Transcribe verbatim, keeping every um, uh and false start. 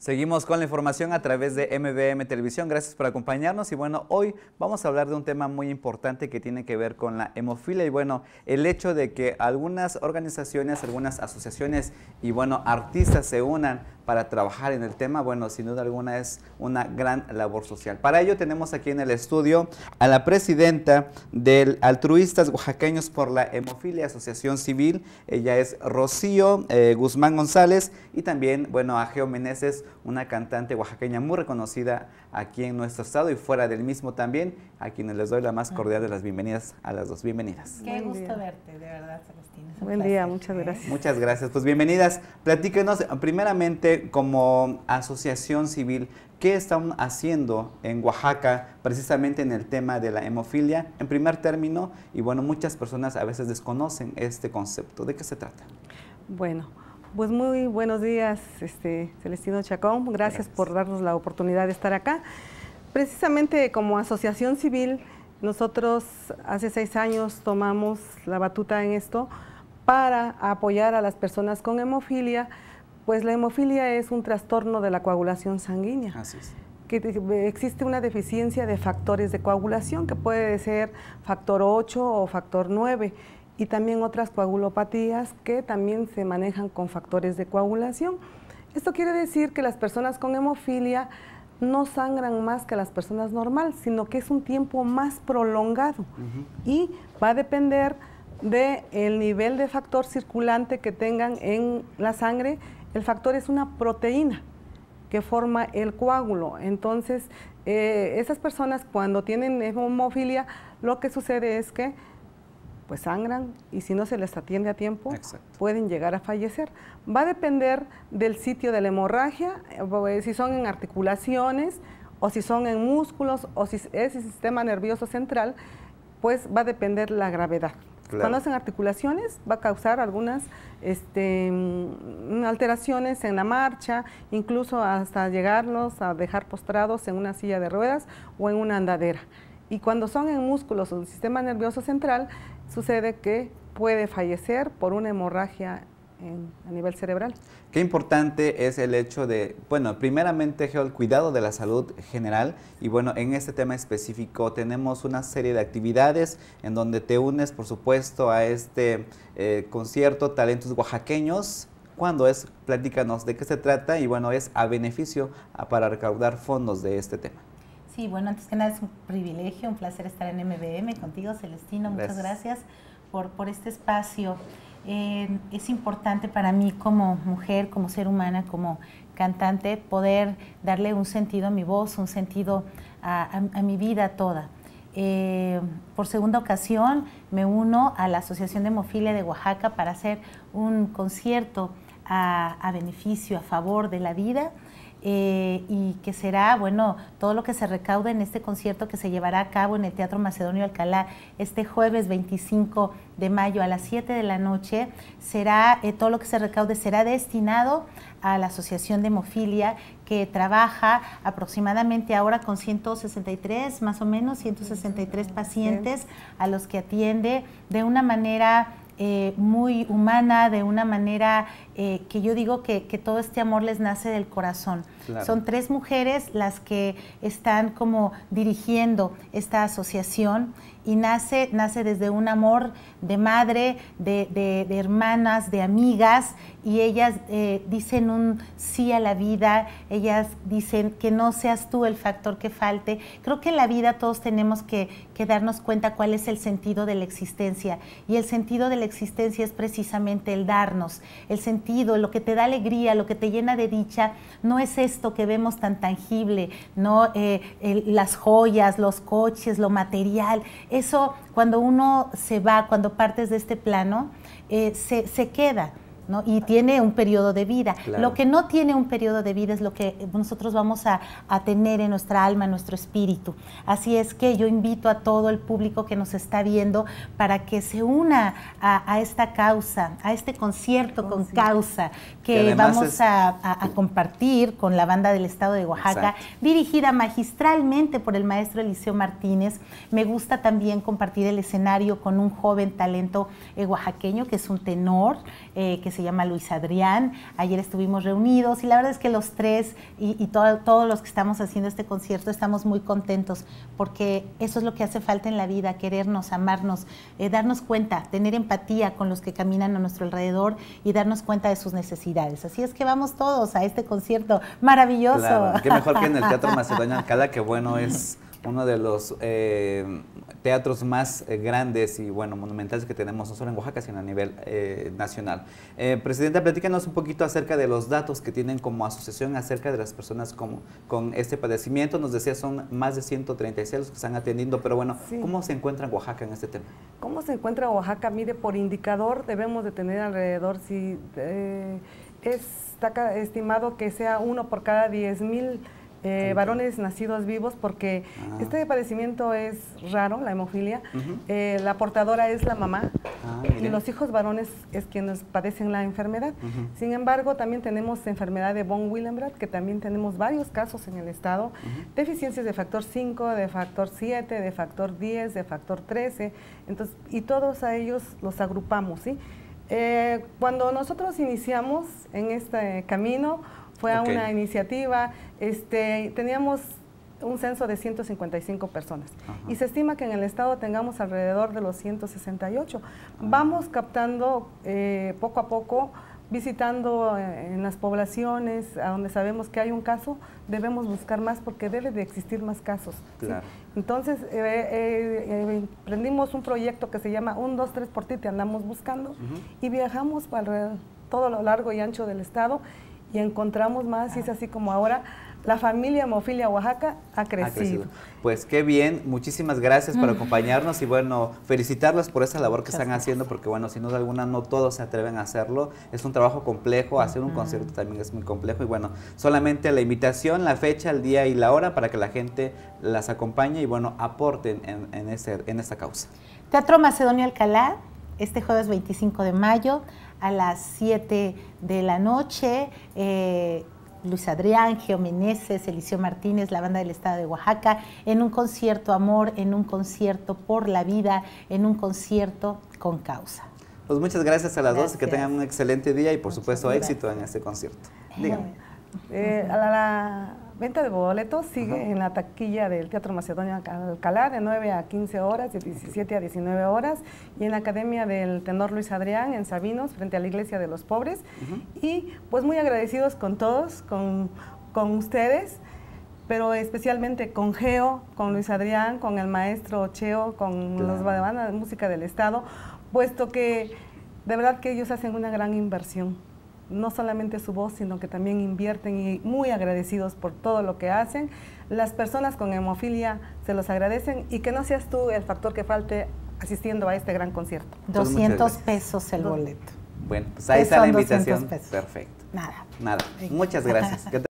Seguimos con la información a través de M V M Televisión. Gracias por acompañarnos y bueno, hoy vamos a hablar de un tema muy importante que tiene que ver con la hemofilia y bueno, el hecho de que algunas organizaciones, algunas asociaciones y bueno, artistas se unan para trabajar en el tema, bueno, sin duda alguna es una gran labor social. Para ello tenemos aquí en el estudio a la presidenta del Altruistas Oaxaqueños por la Hemofilia, Asociación Civil. Ella es Rocío eh, Guzmán González y también, bueno, a Geo Meneses, una cantante oaxaqueña muy reconocida aquí en nuestro estado y fuera del mismo también, a quienes les doy la más cordial de las bienvenidas a las dos. Bienvenidas. Qué gusto verte, de verdad, Celestina. Buen día, muchas gracias. Muchas gracias. Pues bienvenidas. Platíquenos primeramente como asociación civil, ¿qué están haciendo en Oaxaca precisamente en el tema de la hemofilia? En primer término, y bueno, muchas personas a veces desconocen este concepto. ¿De qué se trata? Bueno, pues muy buenos días, este, Celestino Chacón. Gracias, Gracias por darnos la oportunidad de estar acá. Precisamente como asociación civil, nosotros hace seis años tomamos la batuta en esto para apoyar a las personas con hemofilia, pues la hemofilia es un trastorno de la coagulación sanguínea. Así es. Que existe una deficiencia de factores de coagulación, que puede ser factor ocho o factor nueve, y también otras coagulopatías que también se manejan con factores de coagulación. Esto quiere decir que las personas con hemofilia no sangran más que las personas normales, sino que es un tiempo más prolongado. Uh-huh. Y va a depender del nivel de factor circulante que tengan en la sangre. El factor es una proteína que forma el coágulo. Entonces, eh, esas personas cuando tienen hemofilia, lo que sucede es que pues sangran y si no se les atiende a tiempo, Exacto. pueden llegar a fallecer. Va a depender del sitio de la hemorragia, si son en articulaciones o si son en músculos o si es el sistema nervioso central, pues va a depender la gravedad. Claro. Cuando es en articulaciones va a causar algunas este, alteraciones en la marcha, incluso hasta llegarlos a dejar postrados en una silla de ruedas o en una andadera. Y cuando son en músculos o el sistema nervioso central, sucede que puede fallecer por una hemorragia en, a nivel cerebral. Qué importante es el hecho de, bueno, primeramente el cuidado de la salud general y bueno, en este tema específico tenemos una serie de actividades en donde te unes, por supuesto, a este eh, concierto Talentos Oaxaqueños. ¿Cuándo es? Platícanos de qué se trata y bueno, es a beneficio a, para recaudar fondos de este tema. Sí, bueno, antes que nada es un privilegio, un placer estar en M V M contigo, Celestino. Muchas gracias, gracias por, por este espacio. Eh, es importante para mí como mujer, como ser humana, como cantante, poder darle un sentido a mi voz, un sentido a, a, a mi vida toda. Eh, por segunda ocasión me uno a la Asociación de Hemofilia de Oaxaca para hacer un concierto a, a beneficio, a favor de la vida. Eh, y que será, bueno, todo lo que se recaude en este concierto que se llevará a cabo en el Teatro Macedonio Alcalá este jueves veinticinco de mayo a las siete de la noche, será, eh, todo lo que se recaude será destinado a la Asociación de Hemofilia, que trabaja aproximadamente ahora con ciento sesenta y tres, más o menos, ciento sesenta y tres pacientes a los que atiende de una manera Eh, muy humana, de una manera eh, que yo digo que, que todo este amor les nace del corazón. Claro. Son tres mujeres las que están como dirigiendo esta asociación y nace, nace desde un amor de madre, de, de, de hermanas, de amigas, y ellas eh, dicen un sí a la vida, ellas dicen que no seas tú el factor que falte. Creo que en la vida todos tenemos que, que darnos cuenta cuál es el sentido de la existencia, y el sentido de la existencia es precisamente el darnos, el sentido, lo que te da alegría, lo que te llena de dicha, no es esto que vemos tan tangible, no eh, el, las joyas, los coches, lo material. Eso, cuando uno se va, cuando partes de este plano, eh, se, se queda, ¿no? Y tiene un periodo de vida. Claro. Lo que no tiene un periodo de vida es lo que nosotros vamos a, a tener en nuestra alma, en nuestro espíritu. Así es que yo invito a todo el público que nos está viendo para que se una a, a esta causa, a este concierto con sí. causa que, que vamos es... a, a, a compartir con la banda del Estado de Oaxaca, Exacto. dirigida magistralmente por el maestro Eliseo Martínez. Me gusta también compartir el escenario con un joven talento eh, oaxaqueño que es un tenor, eh, que se llama Luis Adrián. Ayer estuvimos reunidos y la verdad es que los tres y, y todo, todos los que estamos haciendo este concierto estamos muy contentos porque eso es lo que hace falta en la vida, querernos, amarnos, eh, darnos cuenta, tener empatía con los que caminan a nuestro alrededor y darnos cuenta de sus necesidades. Así es que vamos todos a este concierto maravilloso. Claro, qué mejor que en el Teatro Macedonio Alcalá, que bueno, es uno de los eh, teatros más eh, grandes y bueno, monumentales que tenemos no solo en Oaxaca, sino a nivel eh, nacional. Eh, Presidenta, platícanos un poquito acerca de los datos que tienen como asociación acerca de las personas como, con este padecimiento. Nos decía son más de ciento treinta y seis los que están atendiendo, pero bueno, sí. ¿Cómo se encuentra Oaxaca en este tema? ¿Cómo se encuentra Oaxaca? Mire, por indicador debemos de tener alrededor, si eh, está estimado que sea uno por cada diez mil Eh, varones nacidos vivos, porque ah. este padecimiento es raro, la hemofilia. Uh-huh. eh, la portadora es la mamá ah, y los hijos varones es quienes padecen la enfermedad. Uh-huh. Sin embargo, también tenemos enfermedad de von Willebrand, que también tenemos varios casos en el estado, uh-huh. deficiencias de factor cinco, de factor siete, de factor diez, de factor trece, entonces, y todos a ellos los agrupamos, ¿sí? Eh, cuando nosotros iniciamos en este camino, fue okay. una iniciativa, este, teníamos un censo de ciento cincuenta y cinco personas. Ajá. Y se estima que en el estado tengamos alrededor de los ciento sesenta y ocho. Ajá. Vamos captando eh, poco a poco, visitando eh, en las poblaciones a donde sabemos que hay un caso, debemos buscar más porque debe de existir más casos. Claro. ¿Sí? Entonces, eh, eh, eh, emprendimos un proyecto que se llama Un, dos, tres por ti, te andamos buscando, uh-huh. y viajamos para todo lo largo y ancho del estado y encontramos más, y es así como ahora la familia Hemofilia Oaxaca ha crecido. ha crecido. Pues qué bien, muchísimas gracias por acompañarnos y bueno, felicitarlos por esa labor que Muchas están gracias. haciendo, porque bueno, sin duda alguna no todos se atreven a hacerlo, es un trabajo complejo, hacer un concierto también es muy complejo y bueno, solamente la invitación, la fecha, el día y la hora para que la gente las acompañe y bueno, aporten en, en, ese, en esta causa. Teatro Macedonio Alcalá, este jueves veinticinco de mayo, a las siete de la noche, eh, Luis Adrián, Geo Meneses, Eliseo Martínez, la banda del estado de Oaxaca, en un concierto amor, en un concierto por la vida, en un concierto con causa. Pues muchas gracias a las gracias. dos, que tengan un excelente día y por muchas supuesto gracias. éxito en este concierto. Díganme. Eh, a la, la venta de boletos sigue Ajá. en la taquilla del Teatro Macedonio Alcalá de nueve a quince horas, de diecisiete a diecinueve horas, y en la Academia del Tenor Luis Adrián en Sabinos, frente a la Iglesia de los Pobres. Uh-huh. Y pues muy agradecidos con todos, con, con ustedes, pero especialmente con Geo, con Luis Adrián, con el maestro Cheo, con claro. los bandas de música del estado, puesto que de verdad que ellos hacen una gran inversión. No solamente su voz, sino que también invierten y muy agradecidos por todo lo que hacen. Las personas con hemofilia se los agradecen y que no seas tú el factor que falte asistiendo a este gran concierto. doscientos pesos el boleto. Bueno, pues ahí está la invitación. Perfecto. Nada. Nada. Muchas gracias.